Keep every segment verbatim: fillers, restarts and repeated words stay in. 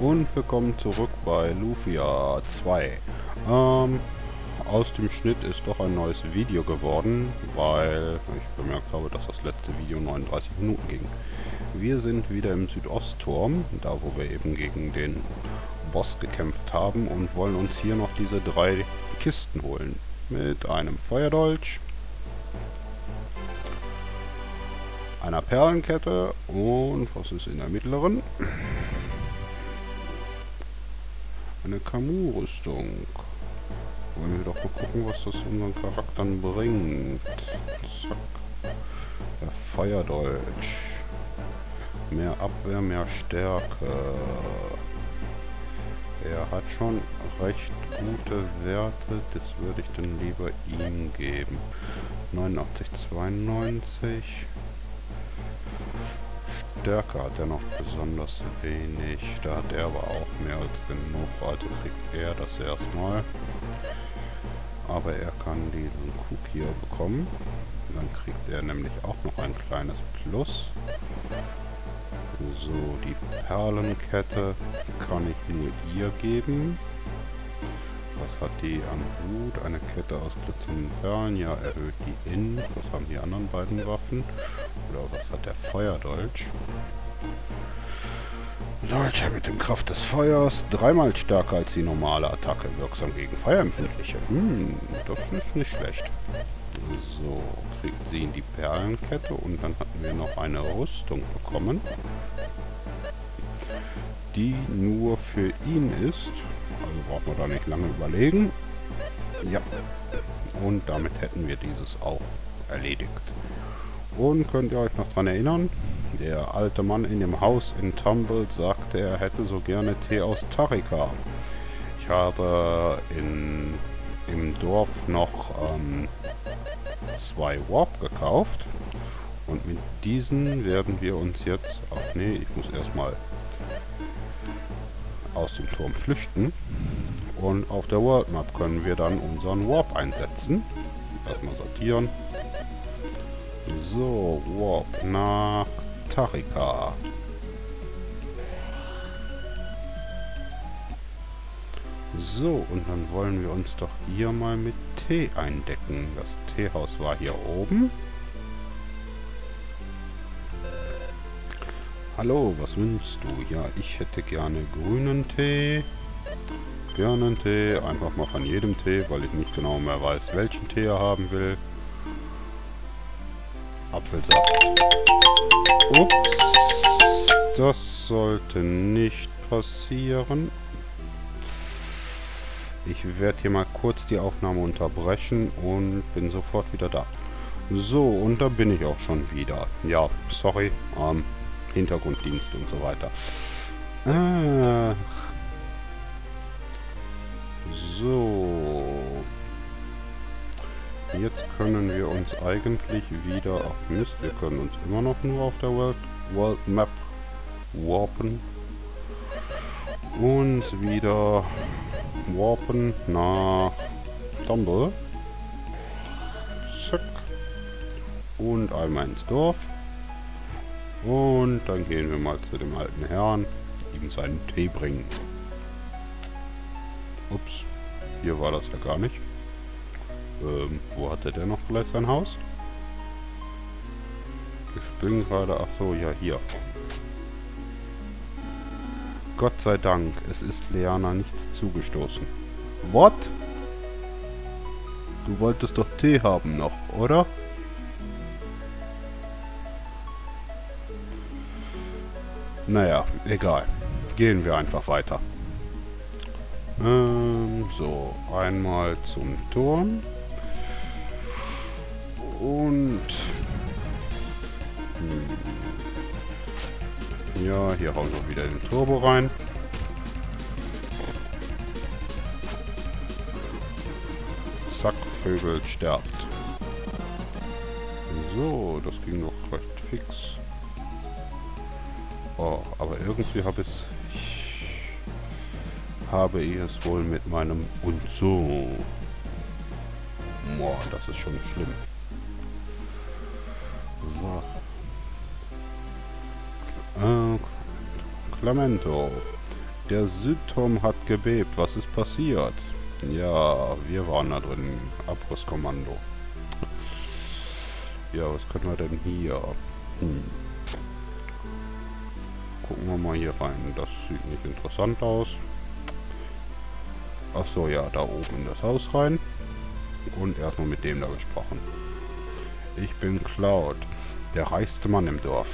Und willkommen zurück bei Lufia zwei. Ähm, aus dem Schnitt ist doch ein neues Video geworden, weil ich bemerkt habe, dass das letzte Video neununddreißig Minuten ging. Wir sind wieder im Südostturm, da wo wir eben gegen den Boss gekämpft haben und wollen uns hier noch diese drei Kisten holen. Mit einem Feuerdolch, einer Perlenkette und was ist in der mittleren? Eine Camus-Rüstung. Wollen wir doch mal gucken, was das unseren Charakteren bringt. Zack. Der Feuerdolch. Mehr Abwehr, mehr Stärke. Er hat schon recht gute Werte, das würde ich dann lieber ihm geben. neunundachtzig, zweiundneunzig. Stärke hat er noch besonders wenig. Da hat er aber auch mehr als genug, also kriegt er das erstmal. Aber er kann diesen Cook hier bekommen. Dann kriegt er nämlich auch noch ein kleines Plus. So, die Perlenkette kann ich nur ihr geben. Was hat die am Hut? Eine Kette aus glitzernden Perlen. Ja, erhöht die In. Was haben die anderen beiden Waffen? Oder was hat der Feuerdolch? Dolch mit dem Kraft des Feuers. Dreimal stärker als die normale Attacke. Wirksam gegen Feuerempfindliche. Hm, das ist nicht schlecht. So, kriegt sie die Perlenkette. Und dann hatten wir noch eine Rüstung bekommen, die nur für ihn ist. Also braucht man da nicht lange überlegen. Ja. Und damit hätten wir dieses auch erledigt. Und könnt ihr euch noch dran erinnern? Der alte Mann in dem Haus in Tumble sagte, er hätte so gerne Tee aus Tarika. Ich habe in, im Dorf noch ähm, zwei Warp gekauft. Und mit diesen werden wir uns jetzt... Ach nee, ich muss erstmal aus dem Turm flüchten. Und auf der World Map können wir dann unseren Warp einsetzen. Erstmal sortieren. So, Warp nach Tarika. So, und dann wollen wir uns doch hier mal mit Tee eindecken. Das Teehaus war hier oben. Hallo, was wünschst du? Ja, ich hätte gerne grünen Tee, Birnentee, einfach mal von jedem Tee, weil ich nicht genau mehr weiß, welchen Tee er haben will. Apfelsaft. Ups, das sollte nicht passieren. Ich werde hier mal kurz die Aufnahme unterbrechen und bin sofort wieder da. So, und da bin ich auch schon wieder. Ja, sorry, ähm, Hintergrunddienst und so weiter. Äh, so. Jetzt können wir uns eigentlich wieder... Ach Mist, wir können uns immer noch nur auf der World, World Map warpen. Und wieder warpen nach Tumble. Zack. Und einmal ins Dorf. Und dann gehen wir mal zu dem alten Herrn, ihm seinen Tee bringen. Ups, hier war das ja gar nicht. Ähm, wo hatte der noch gleich sein Haus? Ich bin gerade... Ach so, ja, hier. Gott sei Dank, es ist Leana nichts zugestoßen. What? Du wolltest doch Tee haben noch, oder? Naja, egal. Gehen wir einfach weiter. Ähm, so, einmal zum Turm. Und... Hm, ja, hier hauen wir wieder den Turbo rein. Zack, Vögel sterbt. So, das ging noch recht fix. Oh, aber irgendwie habe ich habe ich es wohl mit meinem und so. Boah, das ist schon schlimm. So. Äh, Clemento. Der Südturm hat gebebt. Was ist passiert? Ja, wir waren da drin. Abrisskommando. Ja, was können wir denn hier? Hm. Gucken wir mal hier rein. Das sieht nicht interessant aus. Ach so, ja, da oben in das Haus rein. Und erstmal mit dem da gesprochen. Ich bin Cloud, der reichste Mann im Dorf.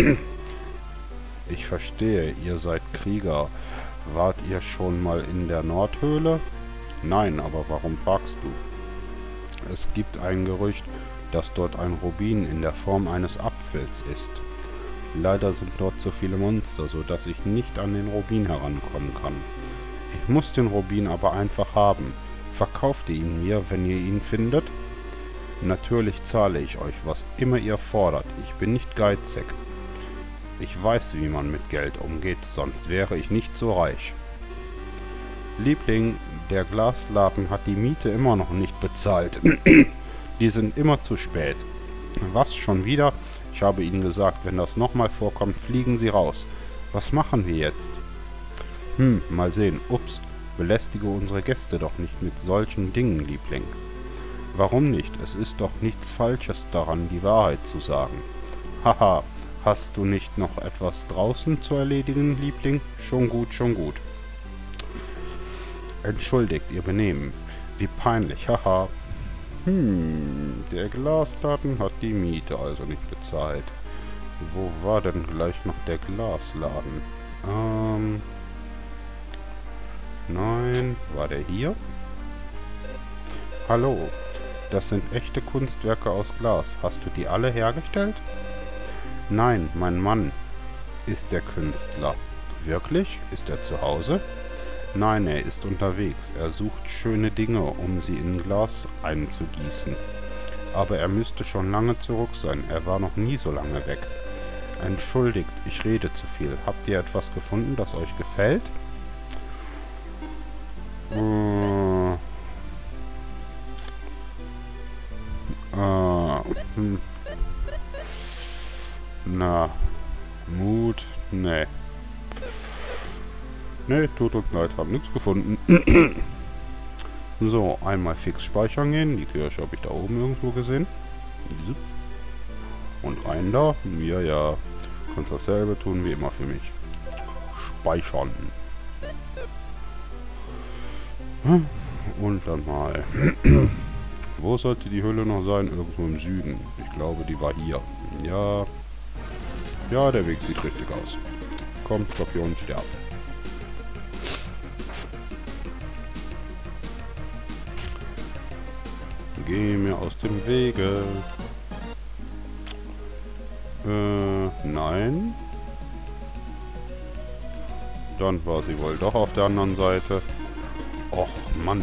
Ich verstehe, ihr seid Krieger. Wart ihr schon mal in der Nordhöhle? Nein, aber warum fragst du? Es gibt ein Gerücht, dass dort ein Rubin in der Form eines Apfels ist. Leider sind dort so viele Monster, so dass ich nicht an den Rubin herankommen kann. Ich muss den Rubin aber einfach haben. Verkauft ihr ihn mir, wenn ihr ihn findet? Natürlich zahle ich euch, was immer ihr fordert. Ich bin nicht geizig. Ich weiß, wie man mit Geld umgeht, sonst wäre ich nicht so reich. Liebling, der Glasladen hat die Miete immer noch nicht bezahlt. Die sind immer zu spät. Was, schon wieder? Ich habe ihnen gesagt, wenn das nochmal vorkommt, fliegen sie raus. Was machen wir jetzt? Hm, mal sehen. Ups, belästige unsere Gäste doch nicht mit solchen Dingen, Liebling. Warum nicht? Es ist doch nichts Falsches daran, die Wahrheit zu sagen. Haha, hast du nicht noch etwas draußen zu erledigen, Liebling? Schon gut, schon gut. Entschuldigt Ihr Benehmen. Wie peinlich, haha. Hm, der Glasladen hat die Miete also nicht bezahlt. Wo war denn gleich noch der Glasladen? Ähm... Nein, war der hier? Hallo, das sind echte Kunstwerke aus Glas. Hast du die alle hergestellt? Nein, mein Mann ist der Künstler. Wirklich? Ist er zu Hause? Nein, er ist unterwegs. Er sucht schöne Dinge, um sie in Glas einzugießen. Aber er müsste schon lange zurück sein. Er war noch nie so lange weg. Entschuldigt, ich rede zu viel. Habt ihr etwas gefunden, das euch gefällt? Äh, äh, hm. Na, Mut, ne. Ne, tut uns leid, hab nichts gefunden. So, einmal fix speichern gehen. Die Kirche habe ich da oben irgendwo gesehen. Und rein da. Ja, ja. Kannst dasselbe tun wie immer für mich. Speichern. Und dann mal. Wo sollte die Höhle noch sein? Irgendwo im Süden. Ich glaube, die war hier. Ja. Ja, der Weg sieht richtig aus. Kommt, Skorpion, sterben. Geh mir aus dem Wege. Äh, nein. Dann war sie wohl doch auf der anderen Seite. Och, Mann.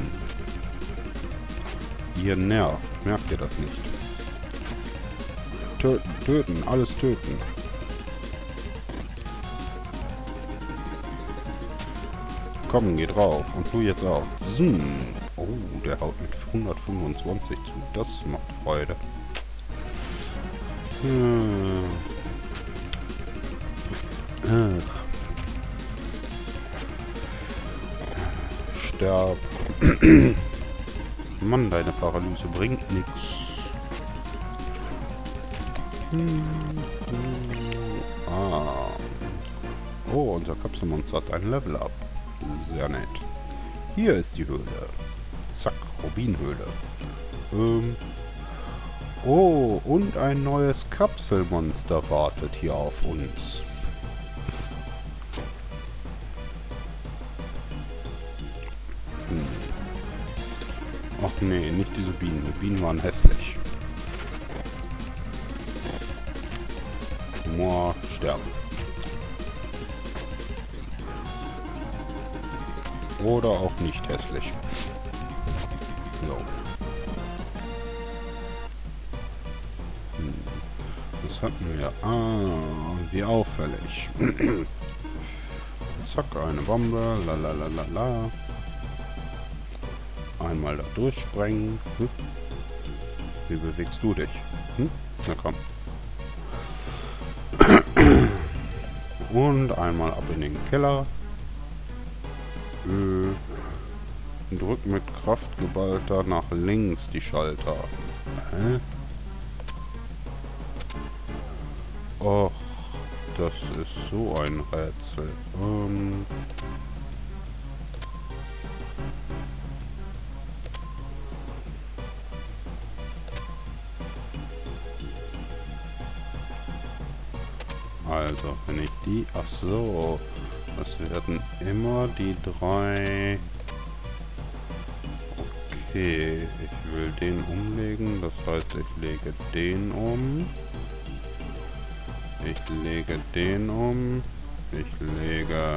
Ihr nervt. Merkt ihr das nicht? Töten, töten, alles töten. Komm, geh drauf. Und du jetzt auch. Zoom. Oh, der haut mit hundertfünfundzwanzig zu. Das macht Freude. Hm. Ach. Sterb. Mann, deine Paralyse bringt nichts. Hm. Ah. Oh, unser Kapselmonster hat ein Level Up. Sehr nett. Hier ist die Höhle. Zack, Rubinhöhle. Ähm. Oh, und ein neues Kapselmonster wartet hier auf uns. Hm. Ach nee, nicht diese Bienen. Die Bienen waren hässlich. Moa, sterben. Oder auch nicht hässlich. So. Hm. Was hatten wir? Ah, wie auffällig. Zack, eine Bombe. La la la la la. Einmal da durchsprengen. Hm? Wie bewegst du dich? Hm? Na komm. Und einmal ab in den Keller. Äh, drück mit Kraft geballter nach links die Schalter. Hä? Och, das ist so ein Rätsel. Ähm... Also, wenn ich die... Ach so. Das werden immer die drei... Okay, ich will den umlegen. Das heißt, ich lege den um. Ich lege den um. Ich lege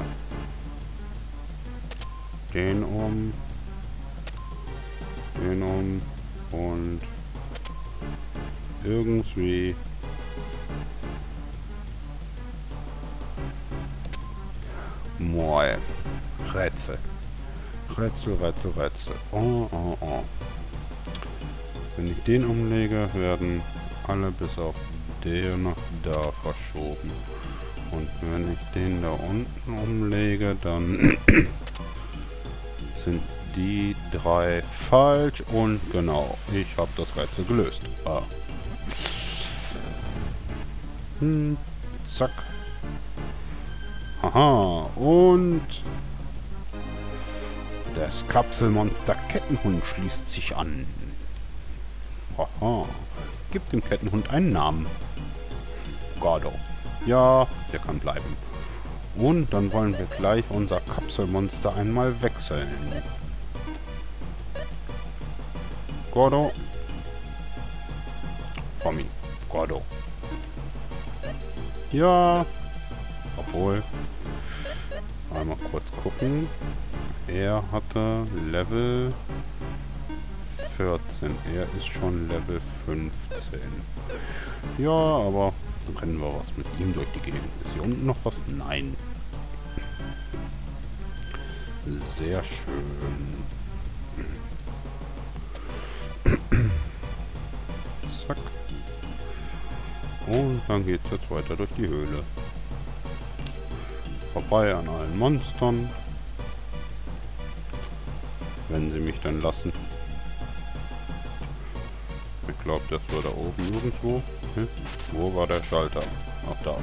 den um. Den um. Und irgendwie... Moi. Rätsel. Rätsel, Rätsel, Rätsel. Oh, oh, oh. Wenn ich den umlege, werden alle bis auf der nach da verschoben. Und wenn ich den da unten umlege, dann sind die drei falsch. Und genau, ich habe das Rätsel gelöst. Ah. Hm, zack. Haha, und das Kapselmonster Kettenhund schließt sich an. Haha, gibt dem Kettenhund einen Namen. Gordo. Ja, der kann bleiben. Und dann wollen wir gleich unser Kapselmonster einmal wechseln. Gordo. Tommy. Gordo. Ja. Obwohl. Einmal kurz gucken. Er hatte Level vierzehn. Er ist schon Level fünfzehn. Ja, aber dann rennen wir was mit ihm durch die Gegend. Ist hier unten noch was? Nein. Sehr schön. Zack. Und dann geht's jetzt weiter durch die Höhle. Vorbei an allen Monstern. Wenn sie mich dann lassen. Ich glaube, das war da oben irgendwo. Hm? Wo war der Schalter? Ach, da.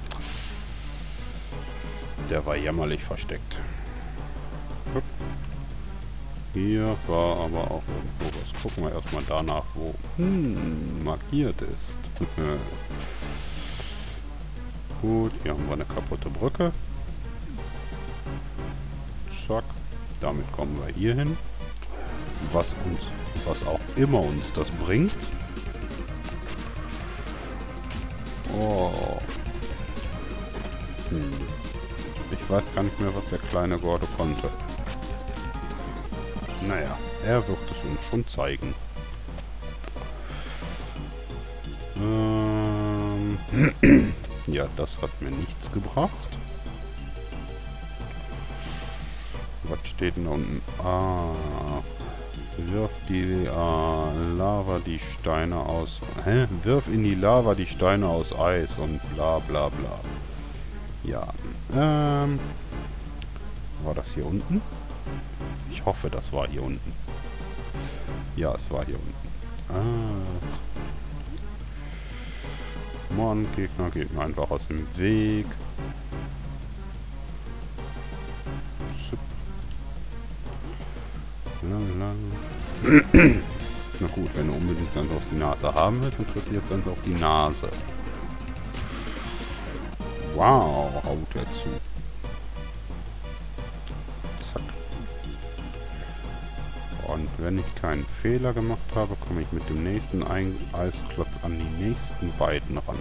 Der war jämmerlich versteckt. Hup. Hier war aber auch irgendwo was. Gucken wir erstmal danach, wo hm, markiert ist. Gut, hier haben wir eine kaputte Brücke. Zack. Damit kommen wir hier hin. Was uns, was auch immer uns das bringt. Oh. Hm. Ich weiß gar nicht mehr, was der kleine Gordo konnte. Naja, er wird es uns schon zeigen. Ähm. Ja, das hat mir nichts gebracht. Was steht denn da unten? Ah. Wirf die äh, Lava die Steine aus... Hä? Wirf in die Lava die Steine aus Eis und bla bla bla. Ja. Ähm. War das hier unten? Ich hoffe, das war hier unten. Ja, es war hier unten. Ah. Mann, Gegner, geht mir einfach aus dem Weg. Na gut, wenn du unbedingt dann auf die Nase haben willst, interessiert es dann auf die Nase. Wow, haut er zu. Zack. Und wenn ich keinen Fehler gemacht habe, komme ich mit dem nächsten Ein Eisklotz an die nächsten beiden ran.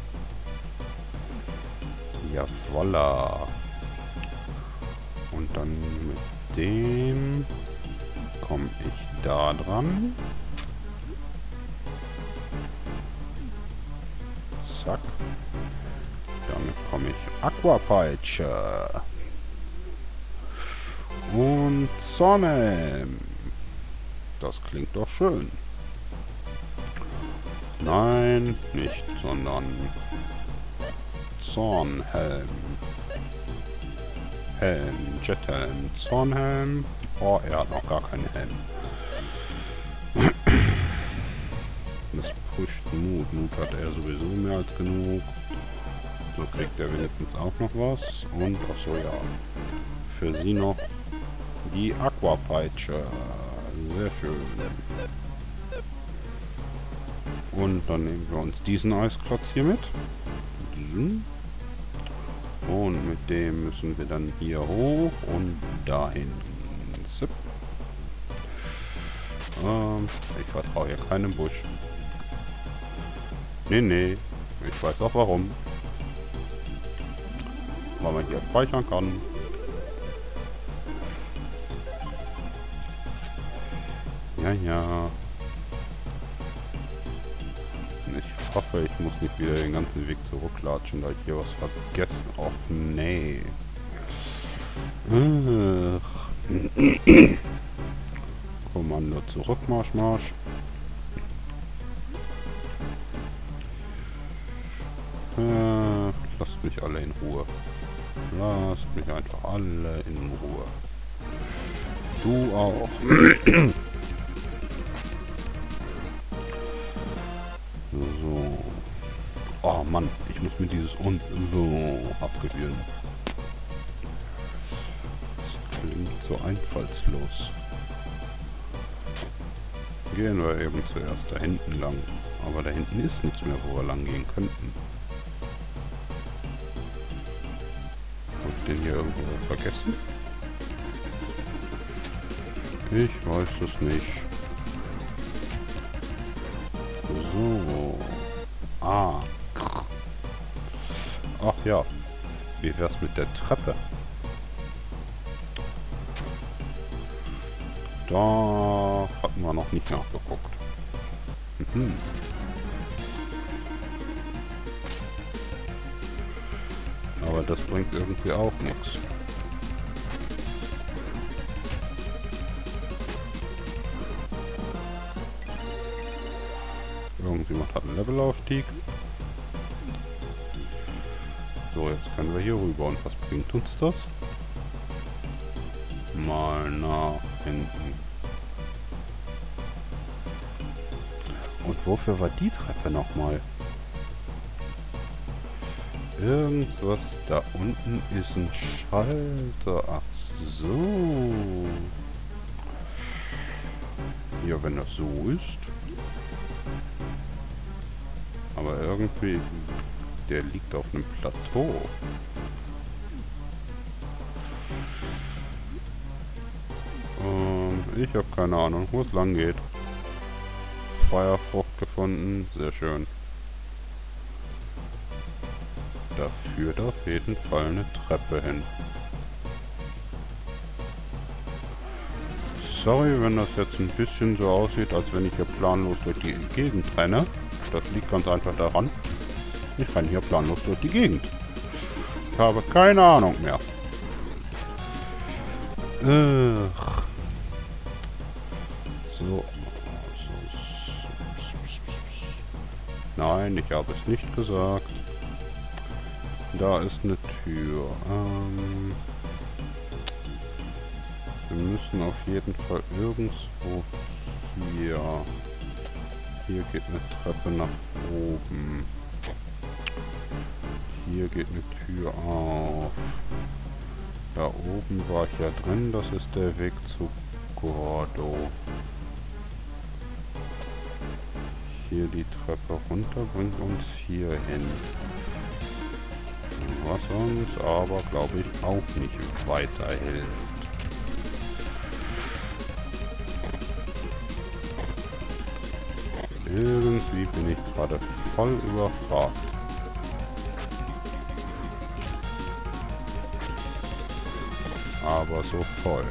Ja, voila. Und dann mit dem komme ich da dran. Zack. Damit komme ich Aquapeitsche. Und Sonne. Das klingt doch schön. Nein, nicht, sondern Zornhelm. Helm, Jethelm, Zornhelm. Oh, er hat noch gar keinen Helm. Das pusht Mut. Mut hat er sowieso mehr als genug. So kriegt er wenigstens auch noch was. Und, ach so, ja. Für sie noch die Aquapeitsche. Sehr schön. Und dann nehmen wir uns diesen Eisklotz hier mit. Und mit dem müssen wir dann hier hoch und dahin. Zip. Ähm, ich vertraue hier keinem Busch. Nee, nee. Ich weiß auch warum. Weil man hier speichern kann. Ja, ja. Ich hoffe, ich muss nicht wieder den ganzen Weg zurücklatschen, da ich hier was vergessen. Och, nee. Ach. Kommando zurück, Marsch, Marsch. Äh, lasst mich alle in Ruhe. Lasst mich einfach alle in Ruhe. Du auch. So. Oh Mann, ich muss mir dieses und so abgewöhnen. Das klingt so einfallslos. Gehen wir eben zuerst da hinten lang. Aber da hinten ist nichts mehr, wo wir lang gehen könnten. Hab ich denn hier irgendwo was vergessen? Ich weiß es nicht. So. Ah. Ach ja. Wie wär's mit der Treppe? Da hatten wir noch nicht nachgeguckt. Mhm. Aber das bringt irgendwie auch nichts. Irgendjemand hat einen Levelaufstieg. So, jetzt können wir hier rüber. Und was bringt uns das? Mal nach hinten. Und wofür war die Treppe nochmal? Irgendwas da unten ist ein Schalter. Ach so. Ja, wenn das so ist. Aber irgendwie, der liegt auf einem Plateau. Und ich habe keine Ahnung, wo es lang geht. Feuerfrucht gefunden, sehr schön. Da führt auf jeden Fall eine Treppe hin. Sorry, wenn das jetzt ein bisschen so aussieht, als wenn ich hier planlos durch die Gegend renne. Das liegt ganz einfach daran, ich renne hier planlos durch die Gegend. Ich habe keine Ahnung mehr. Ugh. So. Nein, ich habe es nicht gesagt. Da ist eine Tür. Ähm, wir müssen auf jeden Fall irgendwo hier. Hier geht eine Treppe nach oben. Hier geht eine Tür auf. Da oben war ich ja drin. Das ist der Weg zu Gordo. Hier die Treppe runter bringt uns hier hin. Was uns aber, glaube ich, auch nicht weiterhilft. Irgendwie bin ich gerade voll überfragt. Aber so voll.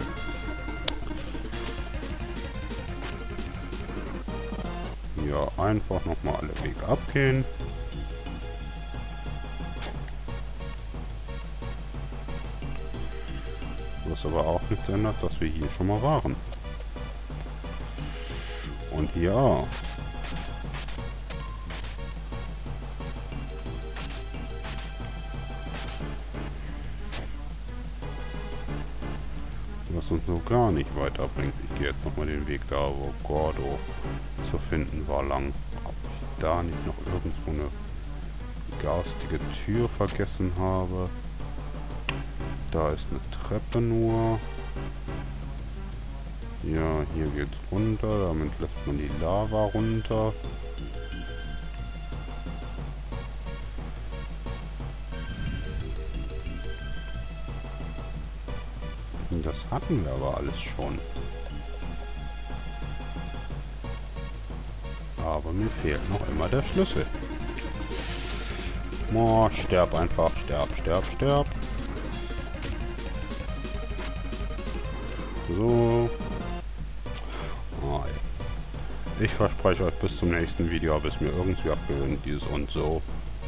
Ja, einfach nochmal alle Wege abgehen. Was aber auch nichts ändert, dass wir hier schon mal waren. Und hier auch. Was uns so gar nicht weiterbringt. Ich gehe jetzt nochmal den Weg da, wo Gordo zu finden war, lang. Ob ich da nicht noch irgendwo eine garstige Tür vergessen habe. Da ist eine Treppe nur. Ja, hier geht's runter. Damit lässt man die Lava runter. Das hatten wir aber alles schon. Aber mir fehlt noch immer der Schlüssel. Oh, sterb einfach. Sterb, sterb, sterb. So. Oh, ich verspreche euch, bis zum nächsten Video habe ich mir irgendwie abgewöhnt, dieses und so.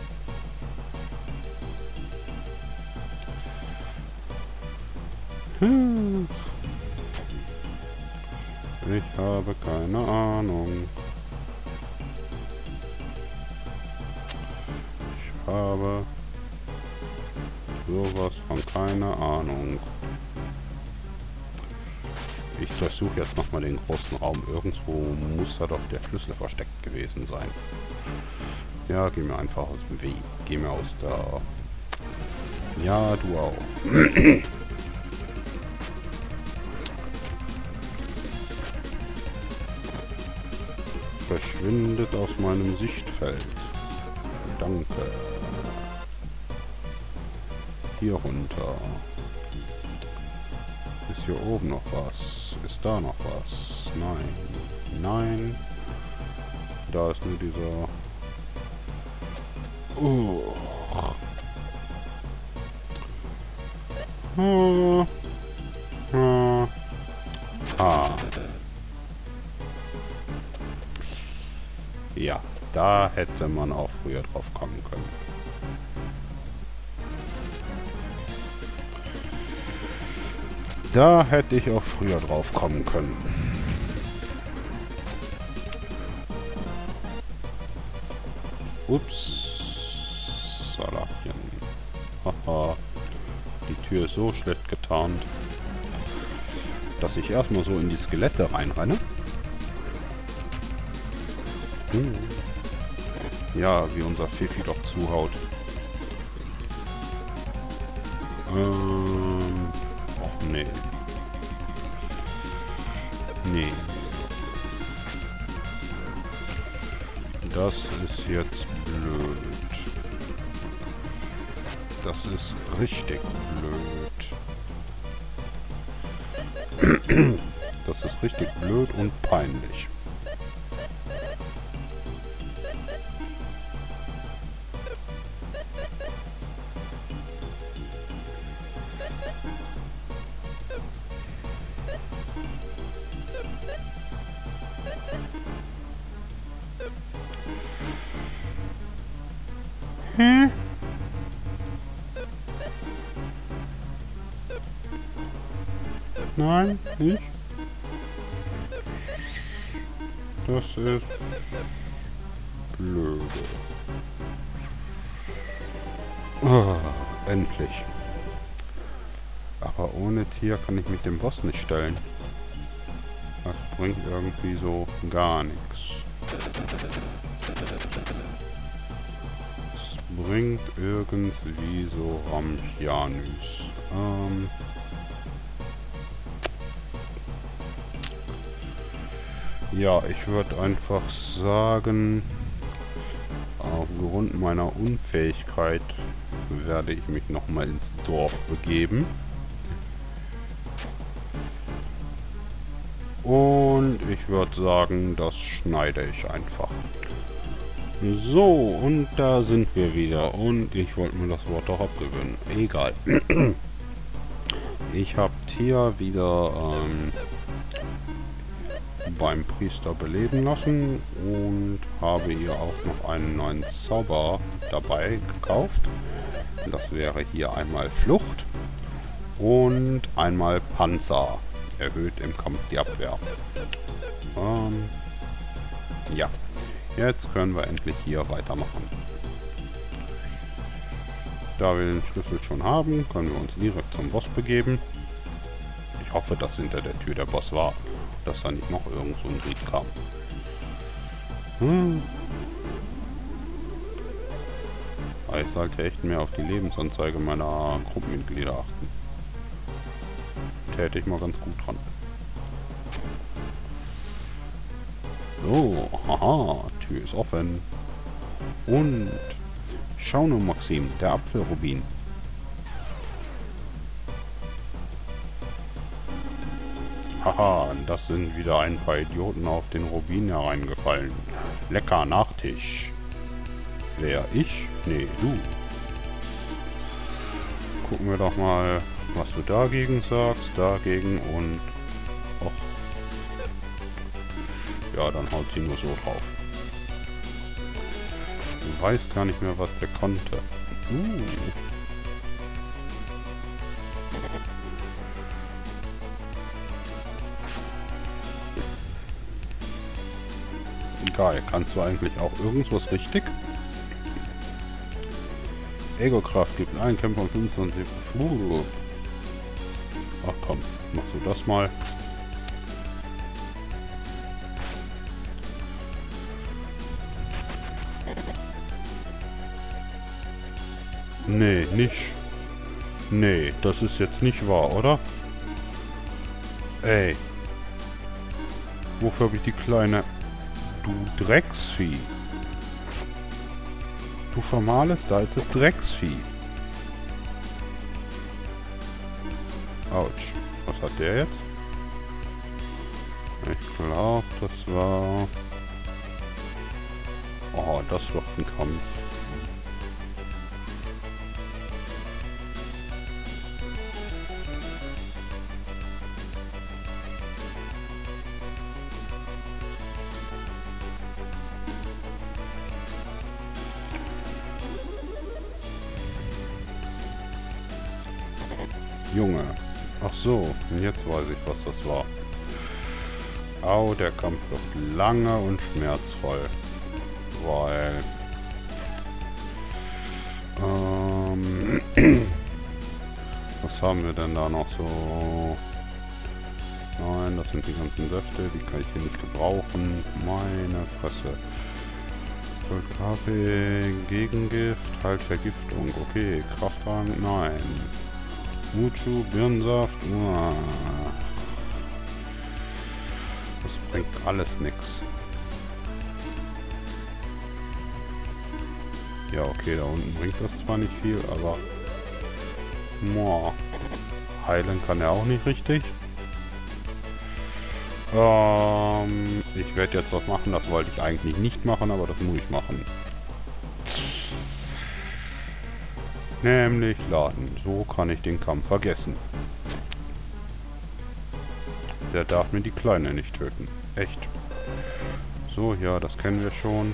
Hm. Ich habe keine Ahnung. Ich habe sowas von keine Ahnung. Ich durchsuche jetzt nochmal den großen Raum. Irgendwo muss da doch der Schlüssel versteckt gewesen sein. Ja, geh mir einfach aus dem Weg. Geh mir aus der... Ja, du auch. Verschwindet aus meinem Sichtfeld. Danke. Hier runter. Ist hier oben noch was? Ist da noch was? Nein. Nein. Da ist nur dieser... Oh. Oh. Oh. Ah. Ja, da hätte man auch früher drauf kommen können. Da hätte ich auch früher drauf kommen können. Ups. Salachchen. Haha. Die Tür ist so schlecht getarnt, dass ich erstmal so in die Skelette reinrenne. Hm. Ja, wie unser Fifi doch zuhaut. Ähm... Och, nee. Nee. Das ist jetzt blöd. Das ist richtig blöd. Das ist richtig blöd und peinlich. Hm? Nein, nicht. Das ist blöd. Oh, endlich. Aber ohne Tier kann ich mich dem Boss nicht stellen. Das bringt irgendwie so gar nichts. Es bringt irgendwie so Ramchianus. Ähm... Ja, ich würde einfach sagen, aufgrund meiner Unfähigkeit werde ich mich nochmal ins Dorf begeben. Und ich würde sagen, das schneide ich einfach. So, und da sind wir wieder. Und ich wollte mir das Wort doch abgewöhnen. Egal. Ich habe hier wieder... Ähm, beim Priester beleben lassen und habe hier auch noch einen neuen Zauber dabei gekauft. Das wäre hier einmal Flucht und einmal Panzer. Erhöht im Kampf die Abwehr. Ähm, ja, jetzt können wir endlich hier weitermachen. Da wir den Schlüssel schon haben, können wir uns direkt zum Boss begeben. Ich Ich hoffe, dass hinter der Tür der Boss war. Dass da nicht noch irgend so ein Ried kam. Hm. Aber ich sollte echt mehr auf die Lebensanzeige meiner Gruppenmitglieder achten. Täte ich mal ganz gut dran. So, haha, Tür ist offen. Und schau nur, Maxim, der Apfelrubin. Haha, das sind wieder ein paar Idioten auf den Rubin hereingefallen. Lecker Nachtisch. Wer? Ich? Nee, du. Gucken wir doch mal, was du dagegen sagst. Dagegen und... Och. Ja, dann haut sie nur so drauf. Du weißt gar nicht mehr, was der konnte. Uh. Geil. Kannst du eigentlich auch irgendwas richtig? Ego-Kraft gibt einen Kämpfer und fünfundzwanzig. Uh. Ach komm, machst du das mal. Nee, nicht. Nee, das ist jetzt nicht wahr, oder? Ey. Wofür habe ich die kleine... Du Drecksvieh. Du formales altes Drecksvieh. Autsch. Was hat der jetzt? Ich glaube, das war... Oh, das wird ein Kampf. Junge. Ach so, jetzt weiß ich, was das war. Au, der Kampf wird lange und schmerzvoll. Weil... Ähm... was haben wir denn da noch so? Nein, das sind die ganzen Säfte, die kann ich hier nicht gebrauchen. Meine Fresse. K P, Gegengift, halt Vergiftung. Okay, Kraftrang, nein. Muchu, Birnensaft, uah. Das bringt alles nix. Ja, okay, da unten bringt das zwar nicht viel, aber... Moa. Heilen kann er auch nicht richtig. Ähm, ich werde jetzt was machen, das wollte ich eigentlich nicht machen, aber das muss ich machen. Nämlich laden. So kann ich den Kampf vergessen. Der darf mir die Kleine nicht töten. Echt. So, ja, das kennen wir schon.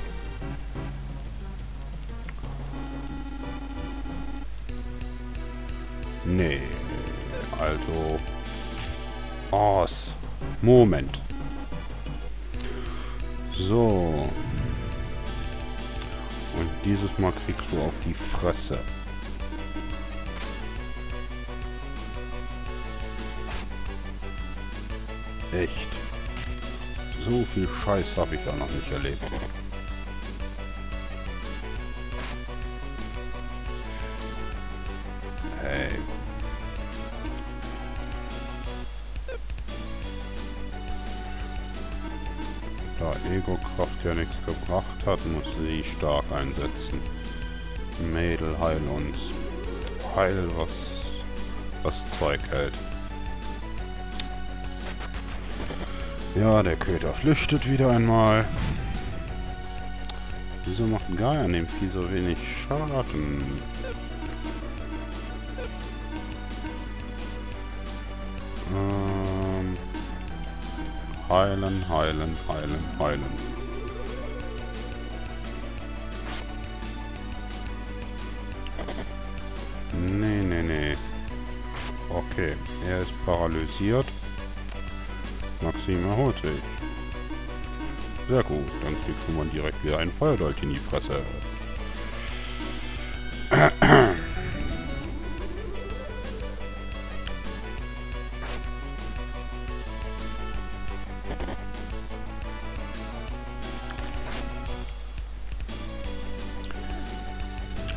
Nee. Also... Aus. Moment. So. Und dieses Mal kriegst du auf die Fresse. Echt. So viel Scheiß habe ich da noch nicht erlebt. Hey. Da Ego-Kraft ja nichts gebracht hat, muss sie stark einsetzen. Mädel, heil uns. Heil, was, was Zeug hält. Ja, der Köter flüchtet wieder einmal. Wieso macht Gaia an dem Vieh so wenig Schaden? Ähm, heilen, heilen, heilen, heilen. Nee, nee, nee. Okay, er ist paralysiert. Maxim erholt sich. Sehr gut, dann kriegst du mal direkt wieder einen Feuerdolch in die Fresse.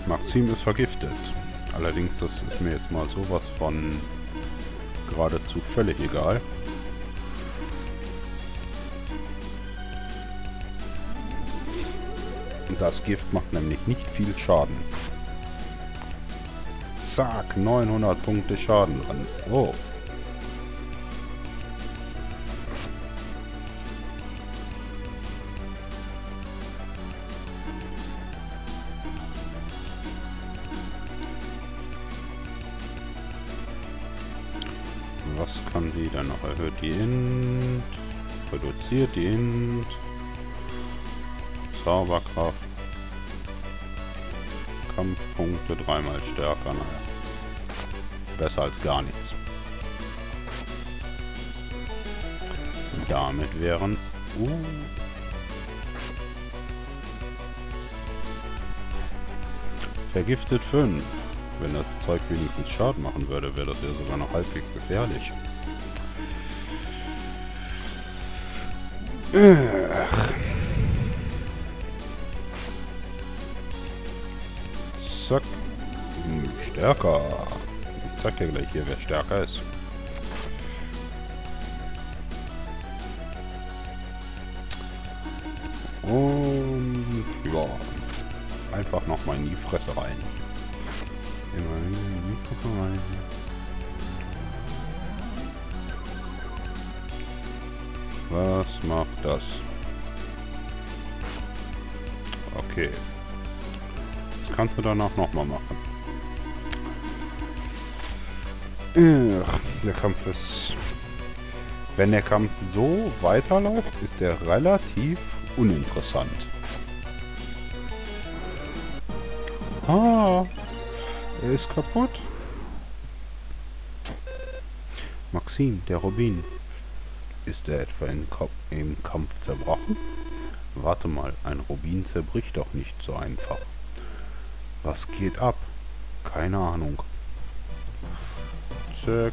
Maxim ist vergiftet. Allerdings, das ist mir jetzt mal sowas von geradezu völlig egal. Das Gift macht nämlich nicht viel Schaden. Zack, neunhundert Punkte Schaden dran. Oh. Was kann die dann noch? Erhöht die Int, reduziert die Int, Zauberkraft, Kampfpunkte dreimal stärker, naja. Besser als gar nichts. Damit wären... Uh, vergiftet fünf. Wenn das Zeug wenigstens Schaden machen würde, wäre das ja sogar noch halbwegs gefährlich. Ach. Zack. Hm, stärker. Ich zeig dir gleich hier, wer stärker ist. Und ja, einfach nochmal in die Fresse rein. Immer in die Fresse rein. Was macht das? Okay. Das kannst du danach nochmal machen. Ach, der Kampf ist... Wenn der Kampf so weiterläuft, ist der relativ uninteressant. Ah, er ist kaputt. Maxim, der Rubin. Ist er etwa in Ko- im Kampf zerbrochen? Warte mal, ein Rubin zerbricht doch nicht so einfach. Was geht ab? Keine Ahnung. Zack.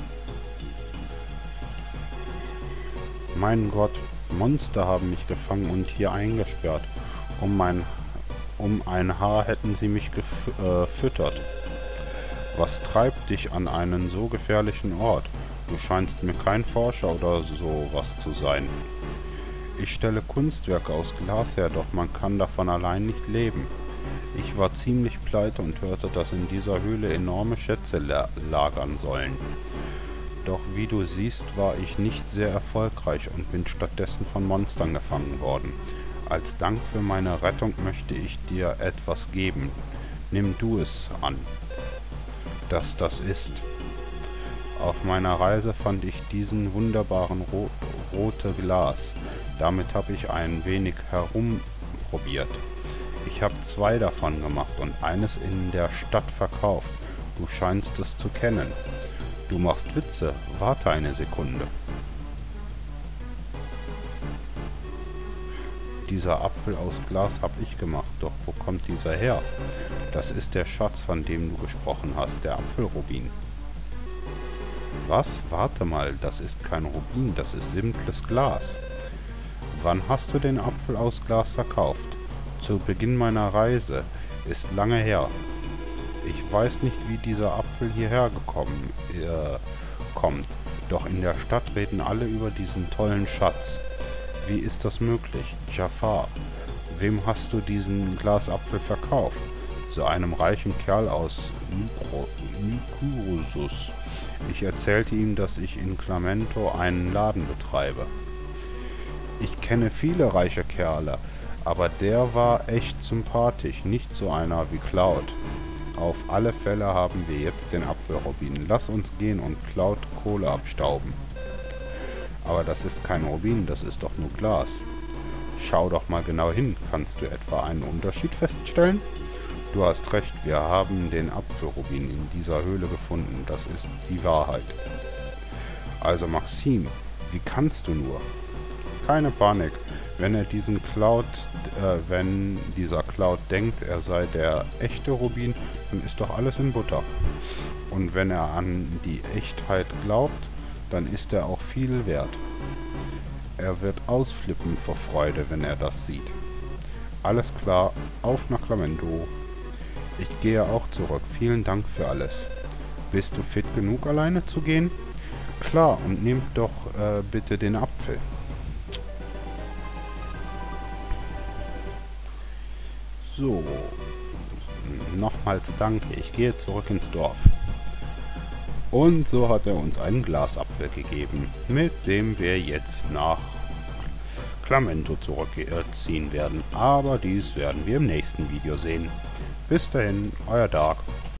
Mein Gott, Monster haben mich gefangen und hier eingesperrt. Um mein, um ein Haar hätten sie mich gefüttert. Was treibt dich an einen so gefährlichen Ort? Du scheinst mir kein Forscher oder sowas zu sein. Ich stelle Kunstwerke aus Glas her, doch man kann davon allein nicht leben. Ich war ziemlich pleite und hörte, dass in dieser Höhle enorme Schätze la lagern sollen. Doch wie du siehst, war ich nicht sehr erfolgreich und bin stattdessen von Monstern gefangen worden. Als Dank für meine Rettung möchte ich dir etwas geben. Nimm du es an. Dass das ist. Auf meiner Reise fand ich diesen wunderbaren ro rote Glas. Damit habe ich ein wenig herumprobiert. Ich habe zwei davon gemacht und eines in der Stadt verkauft. Du scheinst es zu kennen. Du machst Witze. Warte eine Sekunde. Dieser Apfel aus Glas habe ich gemacht. Doch wo kommt dieser her? Das ist der Schatz, von dem du gesprochen hast, der Apfelrubin. Was? Warte mal, das ist kein Rubin, das ist simples Glas. Wann hast du den Apfel aus Glas verkauft? Zu Beginn meiner Reise. Ist lange her. Ich weiß nicht, wie dieser Apfel hierher gekommen äh, kommt. Doch in der Stadt reden alle über diesen tollen Schatz. Wie ist das möglich? Jafar, wem hast du diesen Glasapfel verkauft? Zu einem reichen Kerl aus Nikurusus. Ich erzählte ihm, dass ich in Clamento einen Laden betreibe. Ich kenne viele reiche Kerle, aber der war echt sympathisch, nicht so einer wie Cloud. Auf alle Fälle haben wir jetzt den Apfelrubin. Lass uns gehen und Cloud Kohle abstauben. Aber das ist kein Rubin, das ist doch nur Glas. Schau doch mal genau hin. Kannst du etwa einen Unterschied feststellen? Du hast recht, wir haben den Apfelrubin in dieser Höhle gefunden. Das ist die Wahrheit. Also Maxim, wie kannst du nur? Keine Panik. Wenn er diesen Cloud, äh, wenn dieser Cloud denkt, er sei der echte Rubin, dann ist doch alles in Butter. Und wenn er an die Echtheit glaubt, dann ist er auch viel wert. Er wird ausflippen vor Freude, wenn er das sieht. Alles klar, auf nach Clamento. Ich gehe auch zurück. Vielen Dank für alles. Bist du fit genug, alleine zu gehen? Klar, und nehmt doch äh, bitte den Apfel. So. Nochmals danke. Ich gehe zurück ins Dorf. Und so hat er uns einen Glasapfel gegeben, mit dem wir jetzt nach Klamento zurückziehen werden. Aber dies werden wir im nächsten Video sehen. Bis dahin, euer Dark.